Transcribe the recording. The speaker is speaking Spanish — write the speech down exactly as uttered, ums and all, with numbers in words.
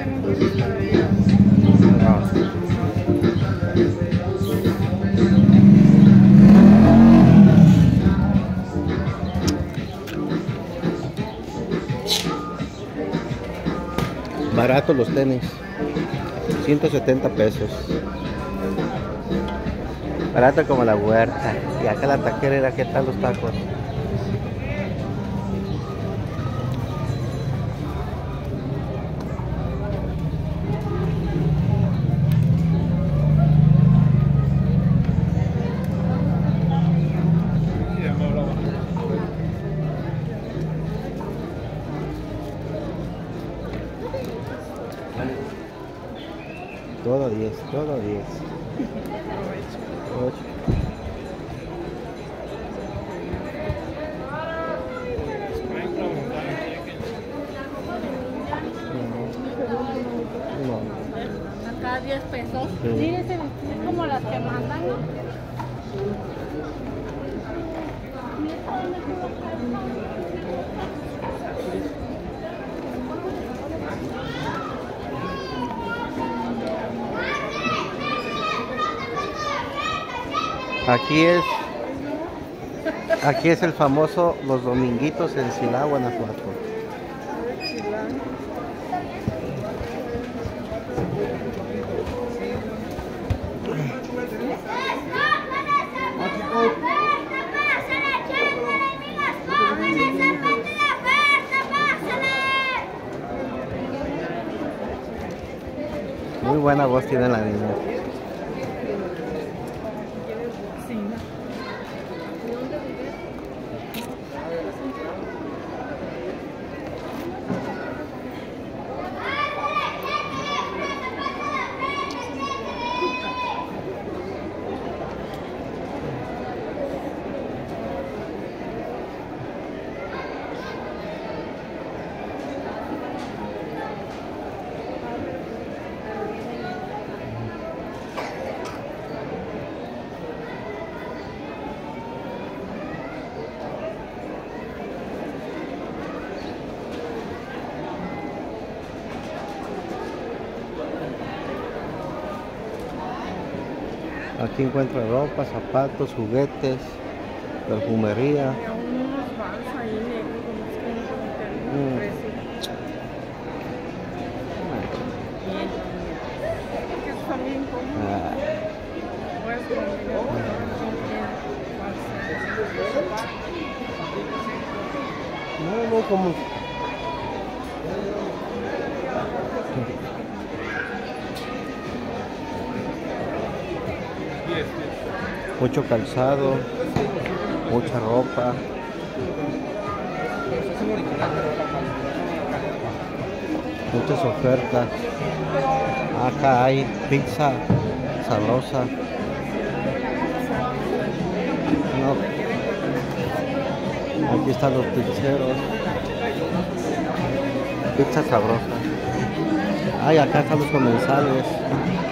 Barato los tenis, ciento setenta pesos. Barato como la huerta. Y acá la taquera, ¿qué tal los tacos? Todo diez, todo diez. ocho. No. Acá diez pesos. Sí. Mire, es como las que mandan. Aquí es, aquí es el famoso Los Dominguitos en Silao, Guanajuato. Muy buena voz tiene la niña. Aquí encuentra ropa, zapatos, juguetes, perfumería. Mm. Ah. No, no, como... Mucho calzado, mucha ropa. Muchas ofertas. Acá hay pizza sabrosa. No. Aquí están los pizzeros. Pizza sabrosa. Ay, acá están los comensales.